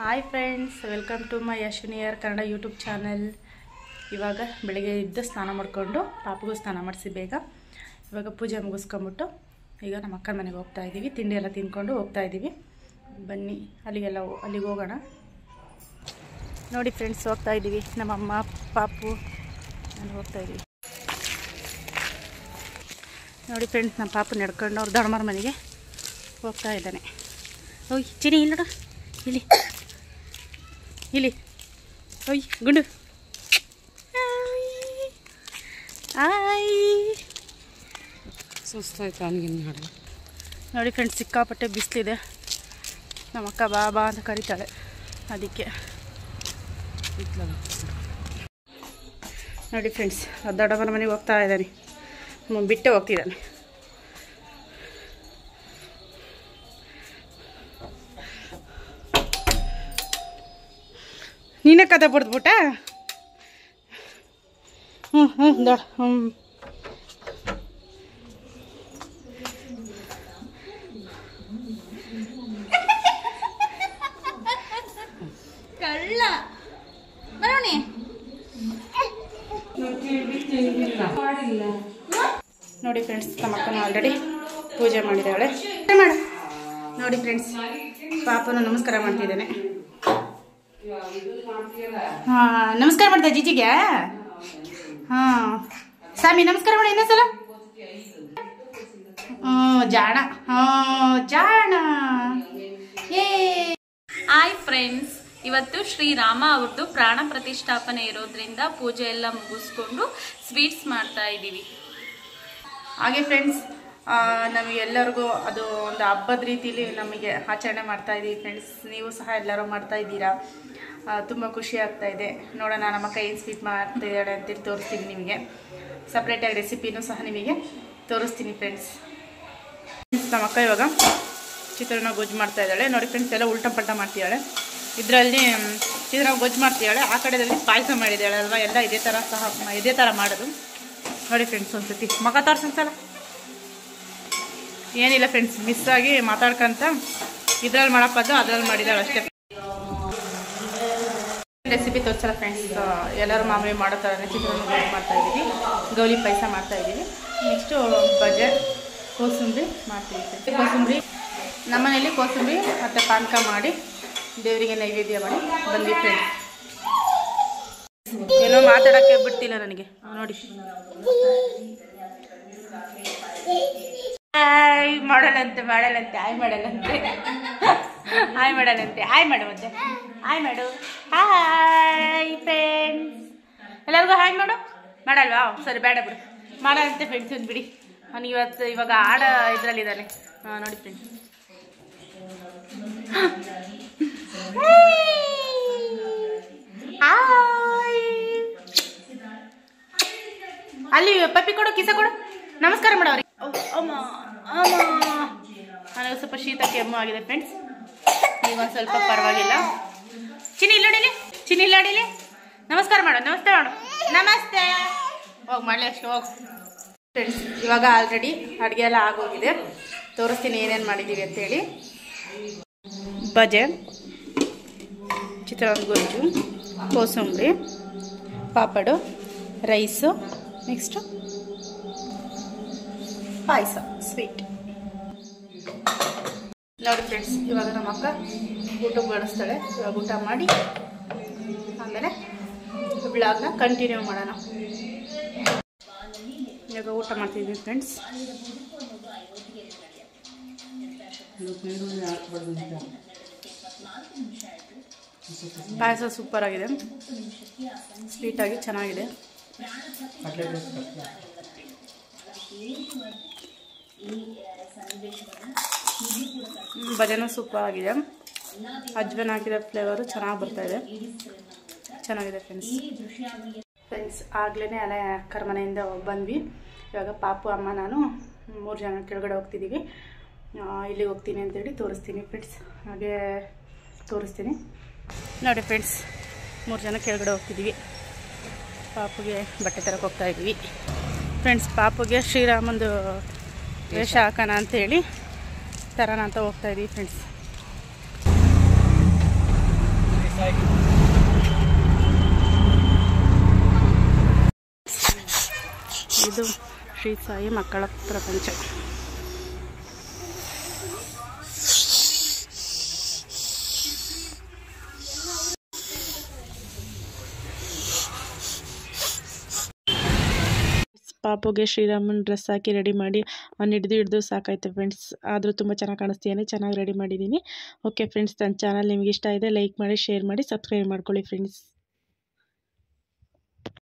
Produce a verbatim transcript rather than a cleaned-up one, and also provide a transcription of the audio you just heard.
Hi friends, welcome to my Ashwini R Kannada YouTube channel. ಇವಾಗ ಬೆಳಿಗ್ಗೆ ಇದ್ದು ಸ್ನಾನ ಮಾಡಿಕೊಂಡು ಪಾಪಗೂ ಸ್ನಾನ ಮಾಡಿಸಿ ಬೇಗ ಇವಾಗ ಪೂಜೆ ಮುಗಿಸ್ಕೊಂಬಿಟ್ಟು ಈಗ ನಮ್ಮ ಅಕ್ಕನ ಮನೆಗೆ ಹೋಗ್ತಾ ಇದ್ದೀವಿ. ತಿಂಡಿ ಎಲ್ಲ ತಿಂದ್ಕೊಂಡು ಹೋಗ್ತಾ ಇದ್ದೀವಿ. ಬನ್ನಿ ಅಲ್ಲಿಗೆಲ್ಲ ಅಲ್ಲಿಗೆ ಹೋಗೋಣ. ನೋಡಿ ಫ್ರೆಂಡ್ಸ್, ಹೋಗ್ತಾ ಇದ್ದೀವಿ. ನಮ್ಮಮ್ಮ ಪಾಪು ನಾನು ಹೋಗ್ತಾ ಇದ್ದೀವಿ. ನೋಡಿ ಫ್ರೆಂಡ್ಸ್, ನಮ್ಮ ಪಾಪು ನಡ್ಕೊಂಡು ಅವ್ರು ದೊಡ್ಡಮ್ಮರ ಮನೆಗೆ ಹೋಗ್ತಾ ಇದ್ದಾನೆ. ಓಯ್ ಚಿನಿ, ಇಲ್ಲ ನೋಡ, ಇಲ್ಲಿ ಇಲ್ಲಿ ಓಯ್ ಗುಂಡು. ಆಯ್ ಸುಸ್ತಾಯ್ತು ಅವನಿಗೆ. ನೋಡಿ ಫ್ರೆಂಡ್ಸ್, ಸಿಕ್ಕಾಪಟ್ಟೆ ಬಿಸಿಲಿದೆ. ನಮ್ಮ ಅಕ್ಕ ಬಾ ಬಾ ಅಂತ ಕರೀತಾಳೆ, ಅದಕ್ಕೆ. ನೋಡಿ ಫ್ರೆಂಡ್ಸ್, ದೊಡ್ಡಮ್ಮನ ಮನೆಗೆ ಹೋಗ್ತಾ ಇದ್ದಾನೆ. ಬಿಟ್ಟೆ ಹೋಗ್ತಿದ್ದಾನೆ. ನೀನೇ ಕತೆ ಬಿಡ್ದ್ಬಿಟ್ಟ. ಹ್ಞೂ ಹ್ಞೂ ದೊಡ್ಡ ಹ್ಞೂ ಕಳ್ಳ ಬರೋಣಿ. ನೋಡಿ ಫ್ರೆಂಡ್ಸ್, ನಮ್ಮ ಅಕ್ಕನ ಆಲ್ರೆಡಿ ಪೂಜೆ ಮಾಡಿದ್ದಾಳೆ. ಮಾಡು. ನೋಡಿ ಫ್ರೆಂಡ್ಸ್, ಪಾಪನ ನಮಸ್ಕಾರ ಮಾಡ್ತಿದ್ದಾನೆ. ಹಾಂ, ನಮಸ್ಕಾರ ಮಾಡ್ತಾ ಜಿಜಿಗೆ. ಹಾಂ ಸ್ವಾಮಿ, ನಮಸ್ಕಾರ ಮಾಡಿ ಇನ್ನೊಂದ್ಸಲ. ಹ್ಞೂ ಜಾಣ. ಹಾಂ ಜಾಣ. ಏ ಹಾಯ್ ಫ್ರೆಂಡ್ಸ್, ಇವತ್ತು ಶ್ರೀರಾಮ ಅವ್ರದ್ದು ಪ್ರಾಣ ಪ್ರತಿಷ್ಠಾಪನೆ ಇರೋದ್ರಿಂದ ಪೂಜೆ ಎಲ್ಲ ಮುಗಿಸ್ಕೊಂಡು ಸ್ವೀಟ್ಸ್ ಮಾಡ್ತಾ ಇದ್ದೀವಿ. ಹಾಗೆ ಫ್ರೆಂಡ್ಸ್, ನಮಗೆಲ್ಲರಿಗೂ ಅದು ಒಂದು ಹಬ್ಬದ ರೀತಿಲಿ ನಮಗೆ ಆಚರಣೆ ಮಾಡ್ತಾ ಇದ್ದೀವಿ ಫ್ರೆಂಡ್ಸ್. ನೀವು ಸಹ ಎಲ್ಲರೂ ಮಾಡ್ತಾ ಇದ್ದೀರಾ. ತುಂಬ ಖುಷಿ ಆಗ್ತಾ ಇದೆ. ನೋಡೋಣ ನಮ್ಮ ಅಕ್ಕ ಏನು ಸ್ವೀಟ್ ಮಾಡ್ತಿದ್ದಾಳೆ ಅಂತೇಳಿ ತೋರಿಸ್ತೀನಿ ನಿಮಗೆ. ಸಪ್ರೇಟಾಗಿ ರೆಸಿಪಿನೂ ಸಹ ನಿಮಗೆ ತೋರಿಸ್ತೀನಿ ಫ್ರೆಂಡ್ಸ್. ನಮ್ಮ ಅಕ್ಕ ಇವಾಗ ಚಿತ್ರಾನ್ನ ಗೊಜ್ಜು ಮಾಡ್ತಾ ಇದ್ದಾಳೆ. ನೋಡಿ ಫ್ರೆಂಡ್ಸ್, ಎಲ್ಲ ಉಲ್ಟ ಪಲ್ಟ ಮಾಡ್ತಿದ್ದಾಳೆ. ಇದರಲ್ಲಿ ಚಿತ್ರಾನ್ನ ಗೊಜ್ಜು ಮಾಡ್ತಿದ್ದಾಳೆ, ಆ ಕಡೆಯಲ್ಲಿ ಪಾಯಸ ಮಾಡಿದ್ದಾಳೆ ಅಲ್ವಾ. ಎಲ್ಲ ಇದೇ ಥರ ಸಹ ಇದೇ ಥರ ಮಾಡೋದು. ನೋಡಿ ಫ್ರೆಂಡ್ಸ್, ಒಂದ್ಸತಿ ಮಗ ತೋರ್ಸೊಂದ್ಸಲ. ಏನಿಲ್ಲ ಫ್ರೆಂಡ್ಸ್, ಮಿಸ್ ಆಗಿ ಮಾತಾಡ್ಕೊಂತ ಇದ್ರಲ್ಲಿ ಮಾಡಪ್ಪದ್ದು ಅದ್ರಲ್ಲಿ ಮಾಡಿದಾಳೆ ಅಷ್ಟೇ. ರೆಸಿಪಿ ತೋರಿಸಲ್ಲ ಫ್ರೆಂಡ್ಸ್. ಎಲ್ಲರೂ ಮಾಮೂಲಿ ಮಾಡೋ ಥರನೇ ಚಿತ್ರಾನ್ನ ಗೊಜ್ಜು ಮಾಡ್ತಾ ಇದ್ದೀವಿ. ಗೌಲಿ ಪಾಯಸ ಮಾಡ್ತಾ ಇದ್ದೀವಿ. ನೆಕ್ಸ್ಟು ಬಜೆ ಕೋಸಂಬರಿ ಮಾಡ್ತೀವಿ. ಕೋಸಂಬರಿ ನಮ್ಮನೇಲಿ ಕೋಸಂಬರಿ ಮತ್ತು ಪಾನಕ ಮಾಡಿ ದೇವರಿಗೆ ನೈವೇದ್ಯ ಮಾಡಿ ಬಂದ್ವಿ ಫ್ರೆಂಡ್ಸ್. ಏನೋ ಮಾತಾಡೋಕ್ಕೆ ಬಿಡ್ತಿಲ್ಲ ನನಗೆ. ನೋಡಿ, ಆಯ್ ಮಾಡಲ್ಲಂತೆ ಮಾಡಲ್ಲಂತೆ ಆಯ್ ಮಾಡಲ್ಲಂತೆ ಆಯ್ ಮಾಡಲ್ಲಂತೆ ಆಯ್ ಮಾಡುವಂತೆ ಆಯ್ ಮಾಡು. ಹಾಯ್ ಫ್ರೆಂಡ್ಸ್, ಎಲ್ಲರಿಗೂ ಹಾಯ್ ಮಾಡು. ಮಾಡಲ್ವಾ? ಸರಿ, ಬೇಡ ಬಿಡು, ಮಾಡಲ್ಲಂತೆ ಫ್ರೆಂಡ್ಸ್. ಒಂದು ಬಿಡಿ, ಅವ್ನು ಇವತ್ತು ಇವಾಗ ಆಡ ಇದರಲ್ಲಿದ್ದಾನೆ. ಹಾಂ ನೋಡಿ ಫ್ರೆಂಡ್ಸ್, ಅಲ್ಲಿ ಪಪ್ಪಿ ಕೊಡು, ಕಿಸ ಕೊಡು, ನಮಸ್ಕಾರ ಮಾಡವ್ರಿ. ಅಮ್ಮ ಅಮ್ಮ ನನಗೆ ಸ್ವಲ್ಪ ಶೀತ ಕೆಮ್ಮು ಆಗಿದೆ ಫ್ರೆಂಡ್ಸ್. ಈಗ ಒಂದು ಸ್ವಲ್ಪ ಪರವಾಗಿಲ್ಲ. ಚಿನಿ ಇಲ್ಲೋಡಿಲಿ, ಚಿನಿ ಇಲ್ಲಾಡಿಲಿ, ನಮಸ್ಕಾರ ಮಾಡು, ನಮಸ್ತೆ ಮಾಡು, ನಮಸ್ತೆ. ಹೋಗಿ ಮಾಡಲಿ ಅಷ್ಟು ಹೋಗು ಫ್ರೆಂಡ್ಸ್. ಇವಾಗ ಆಲ್ರೆಡಿ ಅಡುಗೆ ಎಲ್ಲ ಆಗೋಗಿದೆ. ತೋರಿಸ್ತೀನಿ ಏನೇನು ಮಾಡಿದ್ದೀವಿ ಅಂತೇಳಿ. ಬಜೆ, ಚಿತ್ರಾನ್ನ ಗೊಜ್ಜು, ಕೋಸಂಬರಿ, ಪಾಪಡು, ರೈಸು, ನೆಕ್ಸ್ಟು ಪಾಯಸ, ಸ್ವೀಟ್. ನೋಡಿ ಫ್ರೆಂಡ್ಸ್, ಇವಾಗ ನಮ್ಮ ಅಕ್ಕ ಊಟಕ್ಕೆ ಬಡಿಸ್ತಾಳೆ. ಇವಾಗ ಊಟ ಮಾಡಿ ಆಮೇಲೆ ಬ್ಲಾಗ್ನ ಕಂಟಿನ್ಯೂ ಮಾಡೋಣ. ಇವಾಗ ಊಟ ಮಾಡ್ತಿದ್ದೀವಿ ಫ್ರೆಂಡ್ಸ್. ಪಾಯಸ ಸೂಪರ್ ಆಗಿದೆ, ಸ್ವೀಟಾಗಿ ಚೆನ್ನಾಗಿದೆ. ಭಜನೂ ಸೂಪರ್ ಆಗಿದೆ. ಅಜ್ವನ್ ಹಾಕಿರೋ ಫ್ಲೇವರು ಚೆನ್ನಾಗಿ ಬರ್ತಾಯಿದೆ, ಚೆನ್ನಾಗಿದೆ ಫ್ರೆಂಡ್ಸ್. ಫ್ರೆಂಡ್ಸ್, ಆಗಲೇ ಅಲ್ಲೇ ಅಕ್ಕರ ಮನೆಯಿಂದ ಬಂದ್ವಿ. ಇವಾಗ ಪಾಪು, ಅಮ್ಮ, ನಾನು ಮೂರು ಜನ ಕೆಳಗಡೆ ಹೋಗ್ತಿದ್ದೀವಿ. ಇಲ್ಲಿಗೆ ಹೋಗ್ತೀನಿ ಅಂತೇಳಿ ತೋರಿಸ್ತೀನಿ ಫ್ರೆಂಡ್ಸ್. ಹಾಗೆ ತೋರಿಸ್ತೀನಿ ನೋಡಿ ಫ್ರೆಂಡ್ಸ್. ಮೂರು ಜನ ಕೆಳಗಡೆ ಹೋಗ್ತಿದ್ದೀವಿ. ಪಾಪುಗೆ ಬಟ್ಟೆ ತರಕ್ಕೆ ಹೋಗ್ತಾ ಇದ್ವಿ ಫ್ರೆಂಡ್ಸ್. ಪಾಪುಗೆ ಶ್ರೀರಾಮಂದು ವೇಷ ಹಾಕೋಣ ಅಂತೇಳಿ ತರೋಣ ಅಂತ ಹೋಗ್ತಾ ಇದ್ದೀವಿ ಫ್ರೆಂಡ್ಸ್. ಇದು ಶ್ರೀ ಸಾಯಿ ಮಕ್ಕಳ ಪ್ರಪಂಚ. ಪಾಪುಗೆ ಶ್ರೀರಾಮನ್ ಡ್ರೆಸ್ ಹಾಕಿ ರೆಡಿ ಮಾಡಿ ಅವ್ನು ಹಿಡ್ದು ಹಿಡ್ದು ಸಾಕಾಯ್ತು ಫ್ರೆಂಡ್ಸ್. ಆದರೂ ತುಂಬ ಚೆನ್ನಾಗಿ ಕಾಣಿಸ್ತೀಯಾನೆ, ಚೆನ್ನಾಗಿ ರೆಡಿ ಮಾಡಿದ್ದೀನಿ. ಓಕೆ ಫ್ರೆಂಡ್ಸ್, ನನ್ನ ಚಾನಲ್ ನಿಮ್ಗೆ ಇಷ್ಟ ಇದೆ ಲೈಕ್ ಮಾಡಿ, ಶೇರ್ ಮಾಡಿ, ಸಬ್ಸ್ಕ್ರೈಬ್ ಮಾಡ್ಕೊಳ್ಳಿ ಫ್ರೆಂಡ್ಸ್.